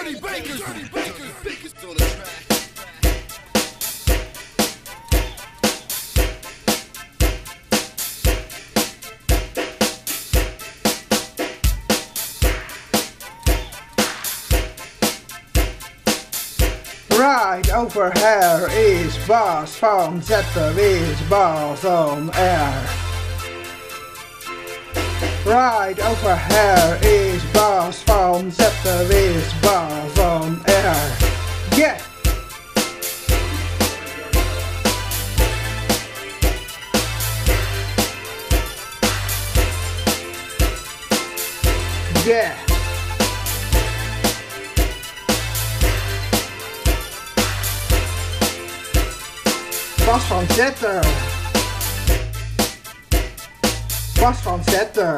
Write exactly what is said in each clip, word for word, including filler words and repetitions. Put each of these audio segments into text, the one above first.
Dirty Bakers, Dirty Bakers, Bakers on the track. Right over here is Bas van Zetten is Bas on air. Right over here is Bas van Zetten is Bas on air. Yeah! Yeah! Bas van Zetten. Bas van Zetten.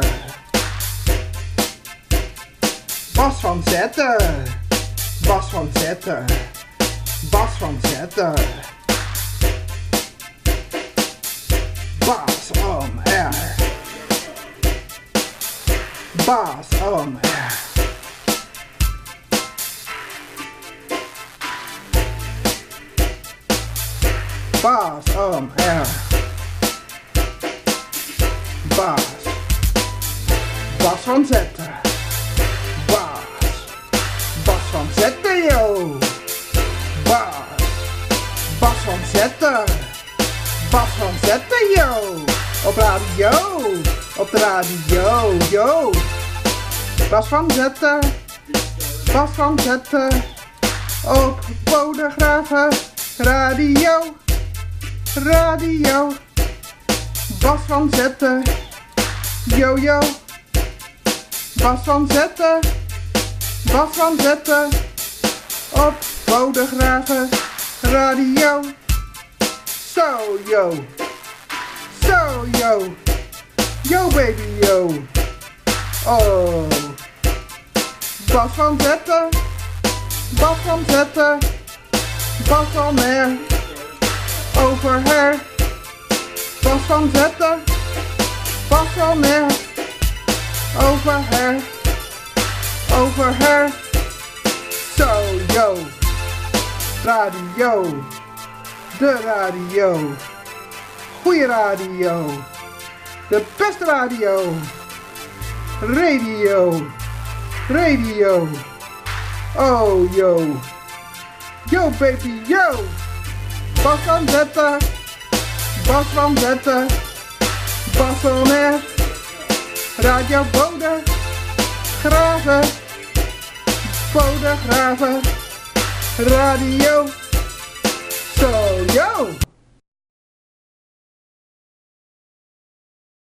Bas van Zetten. Bas van Zetten. Bas van Zetten. Bas on air. Bas on air. Bas on air. Bas. Bas van Zetten. Bas. Bas van Zetten, yo. Bas. Bas van Zetten. Bas van Zetten, yo. Op radio. Op de radio, yo. Bas van Zetten. Bas van Zetten. Op Bodegraven. Radio. Radio. Bas van Zetten. Yo yo. Bas van Zetten. Bas van Zetten. Op Bodegraven. Radio. Zo yo. Zo yo. Yo baby yo. Oh. Bas van Zetten. Bas van Zetten. Bas van air. Over her. Bas van Zetten. Bas van air. Over her. Over her. Zo yo. Radio. De radio. Goeie radio. De beste radio. Radio. Radio. Oh yo. Yo baby yo. Bas van Zetten. Bas van Zetten. Bas on air. Radio Bodegraven. Bodegraven. Radio. Zo yo.